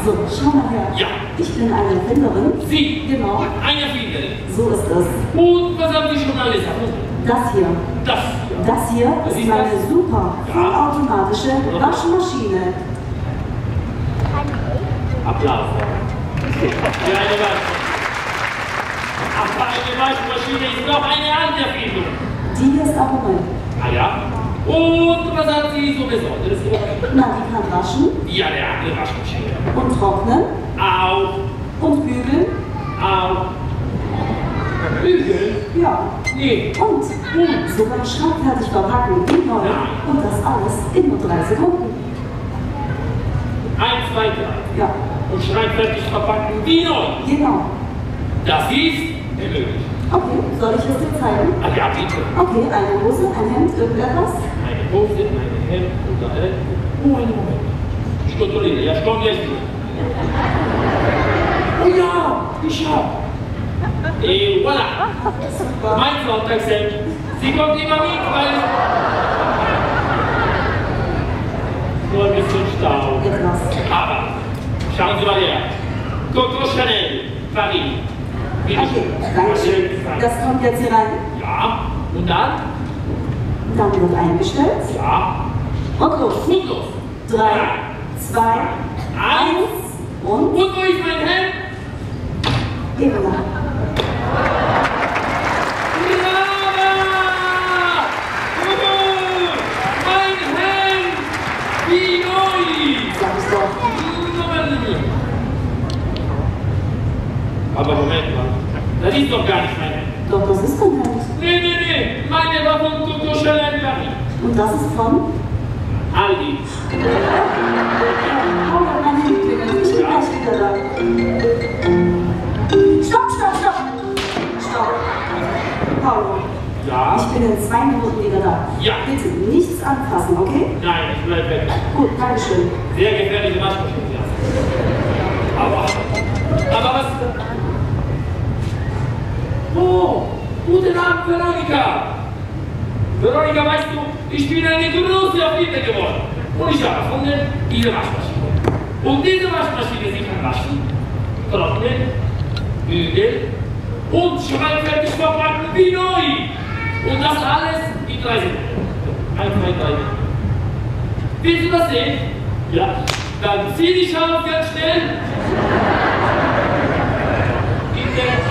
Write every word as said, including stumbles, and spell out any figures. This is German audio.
So, schau mal her. Ja. Ich bin eine Erfinderin. Sie? Genau. Eine Erfinderin. So ist es. Und was haben Sie schon alles erfunden? Das hier. Das. Das hier Was ist ist meine das? super Ja. vollautomatische Waschmaschine. Applaus. Für eine Waschmaschine. Aber eine Waschmaschine ist noch eine andere Erfindung. Die hier ist auch neu. Ah ja? Und was hat sie so Besonderes gemacht? Na, die kann waschen Ja, eine andere Waschmaschine. und trocknen Auch. und bügeln. Auch. Bügeln? Ja. Nee. Und, und sogar schraubfertig verpacken, wie neu. Nein. Und das alles in nur drei Sekunden. Eins, zwei, drei. Ja, Und schreibfertig verpacken wie neu. genau. Das ist unmöglich. Okay, soll ich es dir zeigen? Ah ja, bitte. Okay, eine Hose, ein Hemd, irgendetwas? Eine Hose, ein Hemd oder ein... Oh, einen Moment. Ich kontrolliere. Ja, stopp jetzt. Oh ja, ich hab. Et voilà. Super. Mein Sonntagshemd. Sie kommt immer mit, weil... Nur ein bisschen Stau. Etwas. Aber, schauen Sie mal her. Coco Chanel, Paris. Bitte Okay, schön. Dankeschön. Das kommt jetzt hier rein. Ja, und dann? Dann wird eingestellt. Ja. Und los. Und los. Drei, zwei, eins und Und wo ist mein Hemd? eben da. Brava! Coco! Mein Hemd! Wie neu! Sag ich doch. Aber Moment mal, das ist doch gar nicht mein Hemd. Doch, das ist dein Hemd. Nee, nee, nee, meine war von Coco Chanel Paris. Und das ist von? Aldi. Oh, mein Handy klingelt. Ich bin gleich wieder da. Stopp, stopp, stopp. Stopp. Paulo, Ja? ich bin in zwei Minuten wieder da. Ja. Bitte nichts anfassen, okay? Nein, ich bleib weg. Gut, Dankeschön. Sehr gefährliche Waschmaschine, ja. Aber, aber was... Oh, guten Abend, Veronika. Veronika, weißt du, ich bin eine große Erfinder geworden. Und ich habe erfunden diese Waschmaschine. Und diese Waschmaschine, sie kann waschen, trocknen, bügeln und schreibfertig verpacken wie neu. Und das alles in drei Sekunden. Eins, zwei, drei. Willst du das sehen? Ja. Dann zieh dich auf ganz schnell. In der